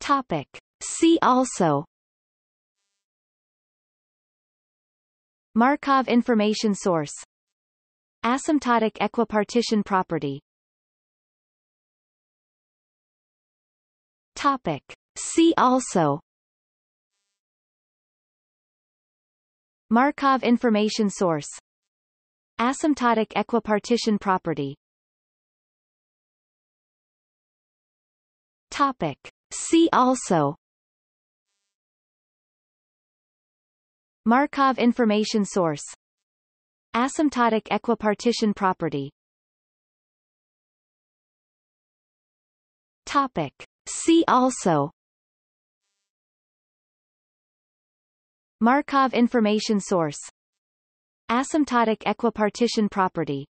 Topic. See also: Markov information source, asymptotic equipartition property. Topic. See also: Markov information source, asymptotic equipartition property. Topic. See also: Markov information source, asymptotic equipartition property. Topic. See also: Markov information source, asymptotic equipartition property.